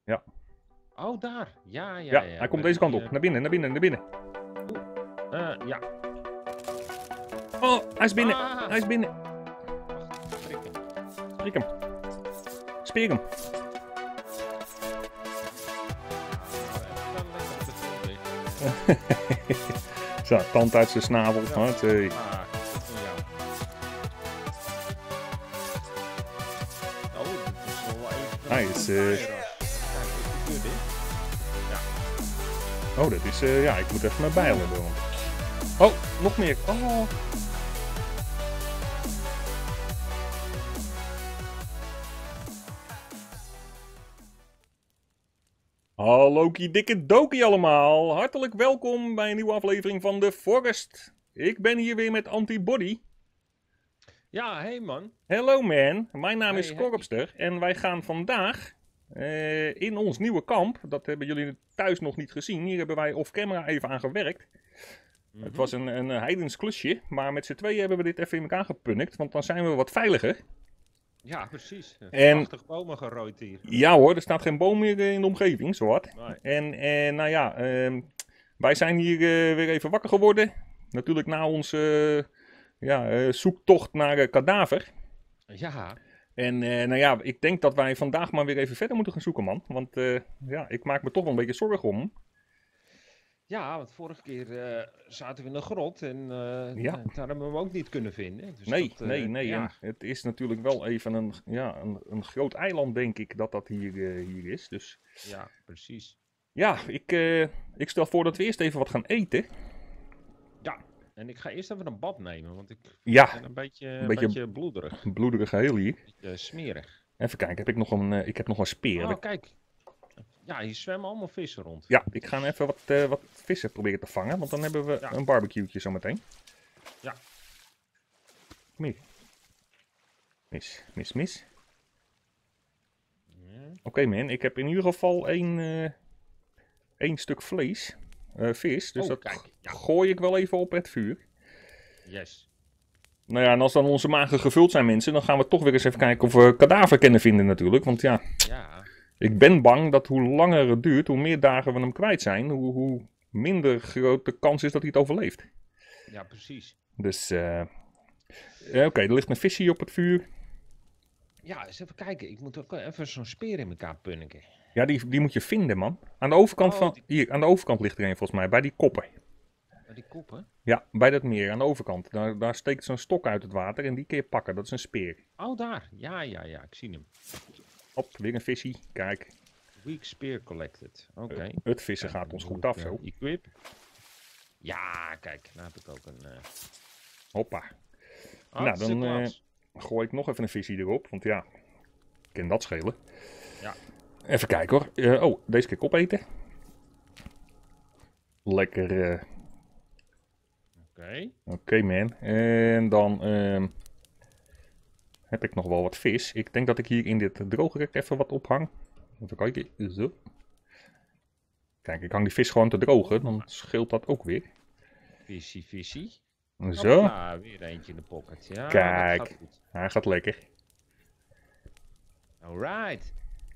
Ja. Oh, daar. Ja. Ja, hij komt deze kant op. Naar binnen, naar binnen, naar binnen. Ja. Oh, hij is binnen. Ah. Hij is binnen. Wacht, prik hem. Prik hem. Speer hem. Zo, tand uit zijn snavel. Ja. Wat, Dat is van jou. Oh, dat is wel even... Hij is, Kijk, wat gebeurt dit? Oh, dat is... ja, ik moet even mijn bijlen doen. Oh, nog meer. Oh. Hallo dikke dokie allemaal. Hartelijk welkom bij een nieuwe aflevering van The Forest. Ik ben hier weer met Antibody. Ja, hey man. Hello man, mijn naam is Hey. Korpster en wij gaan vandaag in ons nieuwe kamp, dat hebben jullie thuis nog niet gezien, hier hebben wij off-camera even aan gewerkt. Het was een heidens klusje, maar met z'n tweeën hebben we dit even in elkaar gepunnikt, want dan zijn we wat veiliger. Ja, precies. En- 80 bomen gerooid hier. Ja hoor, er staat geen boom meer in de omgeving, zowat. Nee. En nou ja, wij zijn hier weer even wakker geworden. Natuurlijk na onze zoektocht naar kadaver. Ja. En nou ja, ik denk dat wij vandaag maar weer even verder moeten gaan zoeken, man. Want ja, ik maak me toch wel een beetje zorgen om hem. Ja, want vorige keer zaten we in de grot en Ja. daar hebben we hem ook niet kunnen vinden. Dus Nee, dat, nee. Ja. En het is natuurlijk wel even een groot eiland, denk ik, dat hier is. Dus Ja, precies. ja, ik stel voor dat we eerst even wat gaan eten. Ja, en ik ga eerst even een bad nemen, want ik Ja, ben een beetje bloederig. een bloederig geheel hier. Een beetje smerig. Even kijken, ik heb nog een speer. Oh, kijk. Ja, hier zwemmen allemaal vissen rond. Ja, ik ga even wat vissen proberen te vangen, want dan hebben we Ja. een barbecue'tje zometeen. Ja. Kom hier. Mis. Ja. Oké man, ik heb in ieder geval één stuk vlees, vis, dus Oh, dat kijk, ja. gooi ik wel even op het vuur. Yes. Nou ja, en als dan onze magen gevuld zijn mensen, dan gaan we toch weer eens even kijken of we kadaver kunnen vinden natuurlijk. Want ja, Ja. ik ben bang dat hoe langer het duurt, hoe meer dagen we hem kwijt zijn, hoe minder groot de kans is dat hij het overleeft. Ja, precies. Dus, oké, er ligt een visje hier op het vuur. Ja, eens even kijken. Ik moet ook wel even zo'n speer in elkaar punniken. Ja, die moet je vinden, man. Aan de overkant Oh, van, hier, aan de overkant ligt er een volgens mij, bij die koppen. Die koppen. Ja, bij dat meer, aan de overkant. Daar steekt zo'n stok uit het water en die kun je pakken. Dat is een speer. Oh, daar. Ja, ik zie hem. Hop, weer een visje. Kijk, Weak spear collected. Oké. het vissen Kijk, gaat ons dan goed doe af ik, zo. Equip. Ja, kijk. Nou heb ik ook een... Hoppa. Nou, dan Sinterklaas. gooi ik nog even een visje erop, want ja, kan dat schelen. Ja. Even kijken hoor. Oh, deze keer opeten. Lekker. Oké man. En dan heb ik nog wel wat vis. Ik denk dat ik hier in dit droogrek even wat ophang. Even kijken. Zo. Kijk, ik hang die vis gewoon te drogen. Dan scheelt dat ook weer. Visie. Zo. Hopla, weer eentje in de pocket. Ja, Kijk. dat gaat goed. Hij gaat lekker. Alright.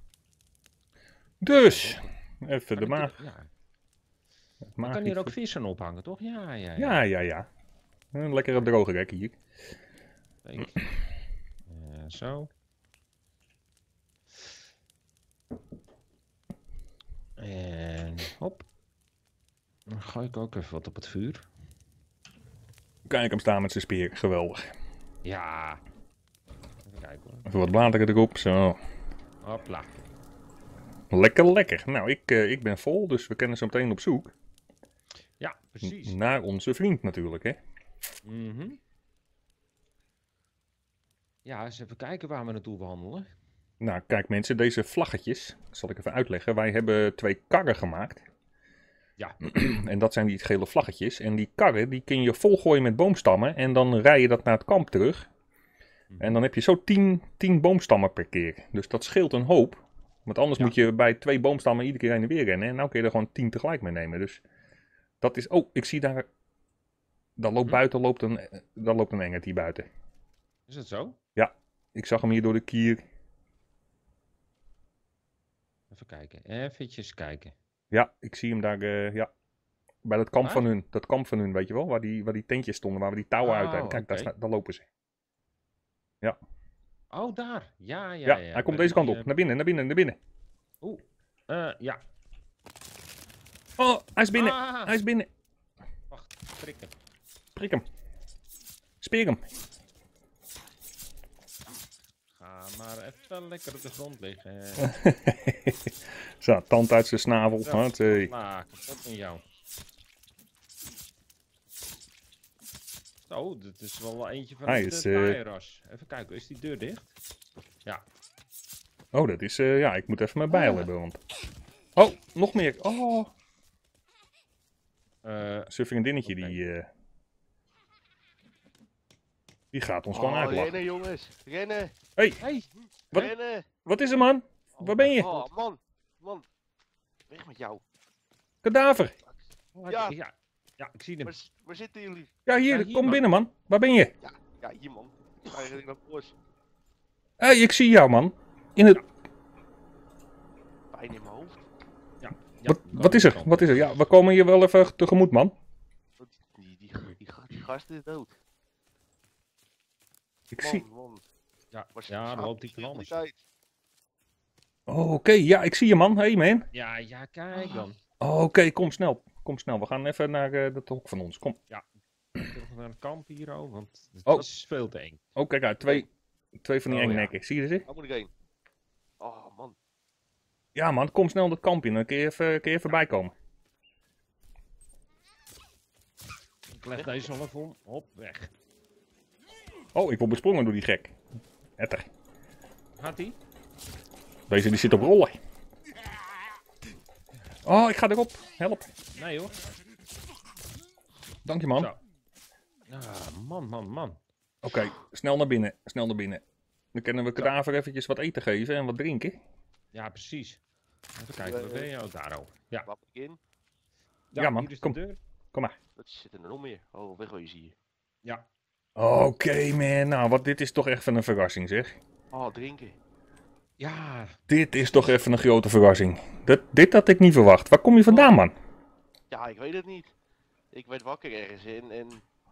Dus. Even de maag. Ja. het Man kan maagje hier ook vissen ophangen, toch? Ja. Ja. Een lekkere droogrek hier. Kijk. Zo. En hop. Dan gooi ik ook even wat op het vuur. Kijk hem staan met zijn speer. Geweldig. Ja. Even kijken hoor. Even wat bladeren erop. Zo. Hopla. Lekker. Nou, ik ben vol. Dus we kunnen zo meteen op zoek. Ja, precies. Naar onze vriend natuurlijk, hè. Mhm. Ja, eens even kijken waar we naartoe wandelen. Nou, kijk mensen, deze vlaggetjes, zal ik even uitleggen. Wij hebben 2 karren gemaakt. Ja. En dat zijn die gele vlaggetjes. En die karren, die kun je volgooien met boomstammen. En dan rij je dat naar het kamp terug. En dan heb je zo 10 boomstammen per keer. Dus dat scheelt een hoop. Want anders moet je bij 2 boomstammen iedere keer heen en weer rennen. En nou kun je er gewoon 10 tegelijk mee nemen. Dus dat is... Oh, ik zie daar... Daar loopt een engert hier buiten. Is dat zo? Ja, ik zag hem hier door de kier. Even kijken. Eventjes kijken. Ja, ik zie hem daar, ja. Bij dat kamp Waar? van hun. Dat kamp van hun, weet je wel? Waar die tentjes stonden, waar we die touwen uit hebben. Kijk, oké. daar lopen ze. Oh, daar. Ja, Ja, hij komt Bij deze kant die, op. Naar binnen, naar binnen, naar binnen. Oeh. Ja. Oh, hij is binnen. Ah, Hij is binnen. wacht, prikken. Prik hem. Speer hem. Ga maar even lekker op de grond liggen. Zo, tand uit zijn snavel. Zo, Wat, kapot met jou. Zo, dit is wel eentje van Hij het is, taaienras. Even kijken, is die deur dicht? Ja. Oh, dat is, ja, ik moet even mijn bijl hebben, want... Oh, nog meer. Oh, Sufferindinnetje, Oké. die gaat ons gewoon uitlachen. Rennen jongens, rennen, Hey, Hey, Wat? rennen. wat is er, man? Waar ben je? Oh man, weg met jou. Kadaver. Ja. Ja, ik zie hem. Waar zitten jullie? Ja, hier, Ja, hier, kom man. binnen, man. Waar ben je? Ja, hier man. Ik ga eigenlijk naar het bos. Hey, ik zie jou, man. In het... Pijn in mijn hoofd. Ja, Wat is er? Wat is er? Ja, we komen je wel even tegemoet, man. Die gast is dood. Ik zie... Man. Ja, Maar ja, dan loopt hij van anders. Oh, oké. Ja, ik zie je, man. Hey, man. Ja, kijk dan. Oh, oké, kom snel. Kom snel. We gaan even naar dat hok van ons. Kom. Terug naar het kamp hier, want het Oh. is veel te eng. Oh, kijk uit. Twee van die Oh, engnekken. Zie je ze? Waar moet ik heen? Oh man. Ja, man. Kom snel dat kamp in. Dan kun je even bijkomen. Ik leg deze al even om. Hop, weg. Oh, ik word besprongen door die gek. Etter. Gaat hij? Deze die zit op rollen. Oh, ik ga erop. Help. Nee hoor. Dank je, man. Zo. Man. Oké, snel naar binnen. Snel naar binnen. Dan kunnen we kadaver eventjes wat eten geven en wat drinken. Ja, precies. Even kijken, waar ben je ook daarover? Ja, Waar moet ik in? Ja, man, hier is kom. de deur. Kom maar. Wat zit er nog meer? Oh, wegwezen hier. Ja, Oké, man. Nou, dit is toch echt een verrassing, zeg. Oh, drinken. ja. Dit is toch even een grote verrassing. Dit had ik niet verwacht. Waar kom je vandaan, man? Ja, ik weet het niet. Ik werd wakker ergens en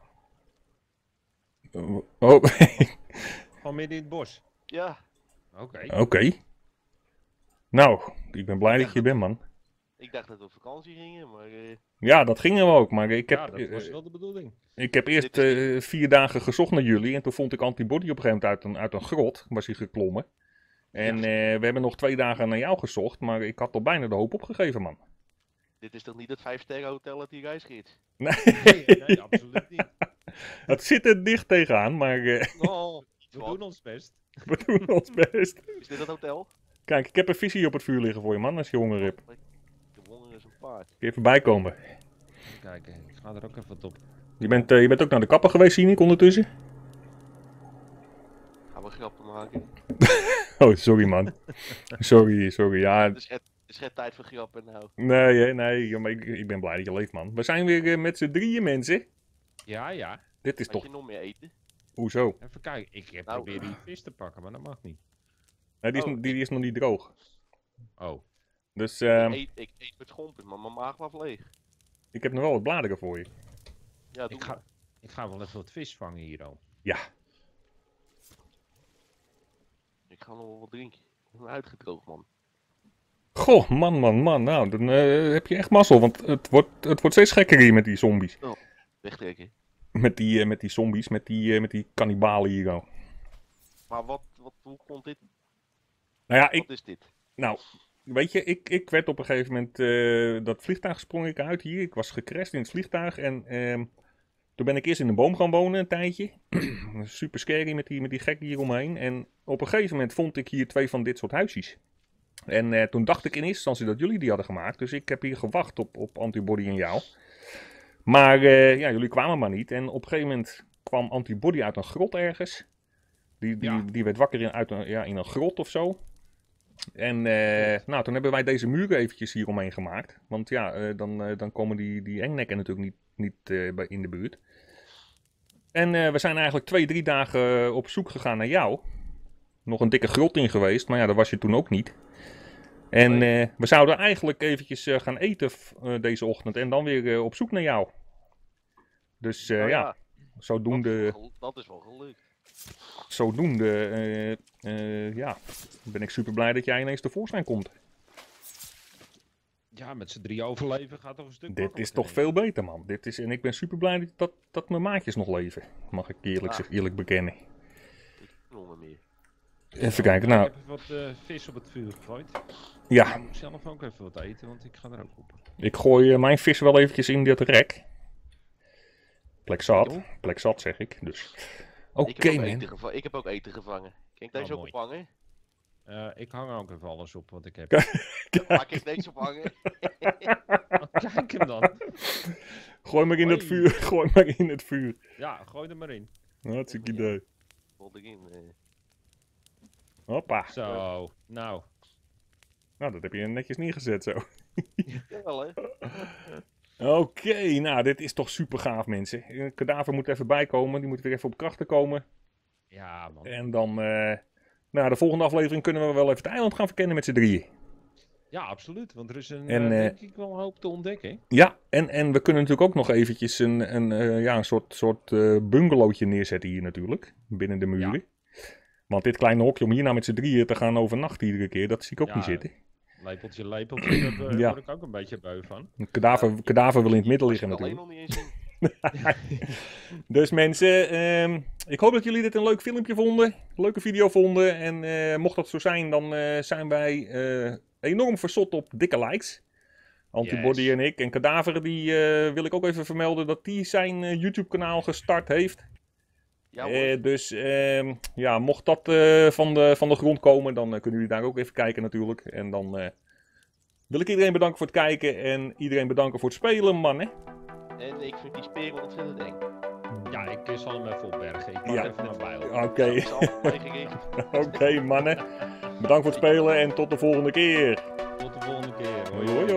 Oh, Gewoon midden in het bos. ja, oké. Nou, ik ben blij dat je er bent, man. ik dacht dat we op vakantie gingen, maar Ja, dat gingen we ook, maar ik Ja, heb, dat was wel de bedoeling. ik heb eerst Dit 4 dagen gezocht naar jullie en toen vond ik Antibody op een gegeven moment uit een grot, was hij geklommen. En we hebben nog 2 dagen naar jou gezocht, maar ik had al bijna de hoop opgegeven, man. dit is toch niet het 5-sterren hotel dat die reisgids? Nee, Nee, absoluut niet. het zit er dicht tegenaan, maar Oh, We doen ons best. we doen ons best. is dit het hotel? Kijk, ik heb een visie op het vuur liggen voor je, man, als je honger hebt. De honger is een paard. Kun je even bijkomen. Even kijken, ik ga er ook even wat op. Je bent ook naar de kapper geweest, zie ik, ondertussen? Gaan we grappen maken? Oh, sorry, man. Sorry. Ja, Het is geen tijd voor grappen nou. nee, ja, maar ik ben blij dat je leeft, man. We zijn weer met z'n drieën, mensen. Ja. Dit is Had toch... je nog meer eten? Hoezo? Even kijken, ik heb Nou. probeer die vis te pakken, maar dat mag niet. Nee, Oh. die is nog niet droog. Oh, Dus Ik eet met schompen, maar mijn maag was leeg. ik heb nog wel wat bladeren voor je. Ja, doe maar. ik ga wel even wat vis vangen hier al. Ja. Ik ga nog wel wat drinken. Ik ben uitgedroogd, man. Goh, man. Nou, dan heb je echt mazzel, want het wordt steeds gekker hier met die zombies. Wegtrekken. Met die zombies, met die kannibalen hier al. Maar hoe komt dit? Nou ja, Wat is dit? Nou, weet je, ik werd op een gegeven moment, dat vliegtuig sprong ik uit hier. Ik was gecrashed in het vliegtuig en toen ben ik eerst in een boom gaan wonen een tijdje. Super scary met die gekken hier omheen. En op een gegeven moment vond ik hier 2 van dit soort huisjes. En toen dacht ik in eerste instantie dat jullie die hadden gemaakt. Dus ik heb hier gewacht op Antibody en jou. Maar ja, jullie kwamen maar niet. En op een gegeven moment kwam Antibody uit een grot ergens. Die werd wakker in een grot of zo. En nou, toen hebben wij deze muren eventjes hier omheen gemaakt. Want ja, dan komen die engnekken natuurlijk niet in de buurt. En we zijn eigenlijk 2-3 dagen op zoek gegaan naar jou. Nog een dikke grot in geweest, maar ja, daar was je toen ook niet. En we zouden eigenlijk eventjes gaan eten deze ochtend en dan weer op zoek naar jou. Dus Nou ja, zodoende, dat is wel gelukt. ja, ben ik super blij dat jij ineens tevoorschijn komt. Ja, met z'n 3 overleven gaat toch een stuk Dit is makkelijker, toch denk veel beter, man. En ik ben super blij dat mijn maatjes nog leven. Mag ik eerlijk bekennen. Ik heb nog meer. Even ik. kijken, nou, Ik heb wat vis op het vuur gegooid. ja, Ik moet zelf ook even wat eten, want ik ga er ook op. ik gooi mijn vis wel eventjes in dit rek. Plek zat zeg ik, dus. Oké, man. Ik heb ook eten gevangen. Kan ik deze ook mooi. ophangen? Ik hang ook even alles op wat ik heb. Maak ik deze ophangen? Kijk hem dan. Gooi maar in het Hoi. vuur, gooi maar in het vuur. Ja, gooi er maar in. Hartstikke idee. Vond ik in. Hoppa. Zo, nou. Nou, dat heb je netjes neergezet zo. Jawel hè. Oké, nou, dit is toch super gaaf, mensen. Kadaver moet even bijkomen, die moet weer even op krachten komen. Ja, man. En dan, nou, de volgende aflevering kunnen we wel even het eiland gaan verkennen met z'n drieën. Ja, absoluut. Want er is denk ik wel een hoop te ontdekken. Ja, en we kunnen natuurlijk ook nog eventjes een soort bungalowtje neerzetten hier natuurlijk, binnen de muren. Want dit kleine hokje om hier nou met z'n drieën te gaan overnachten iedere keer, dat zie ik ook niet zitten. Lepeltje, daar word ik ook een beetje beu van. Kadaver wil in het midden liggen Alleen natuurlijk. nog niet eens in. Dus mensen, ik hoop dat jullie dit een leuk filmpje vonden, leuke video vonden. En mocht dat zo zijn, dan zijn wij enorm verzot op dikke likes. Antibody Yes. en ik. En Kadaver, die wil ik ook even vermelden dat die zijn YouTube kanaal gestart heeft. Ja, hoor. Dus ja, mocht dat van de grond komen, dan kunnen jullie daar ook even kijken natuurlijk. En dan wil ik iedereen bedanken voor het kijken en iedereen bedanken voor het spelen, mannen. En ik vind die speren ontzettend eng. Ja, ik zal hem even opbergen. Ik pak Ja. even mijn bijl. Oké, Dat is allemaal meegericht. oké mannen. Bedankt voor het spelen en tot de volgende keer. Tot de volgende keer. Hoi, Hoi hoi.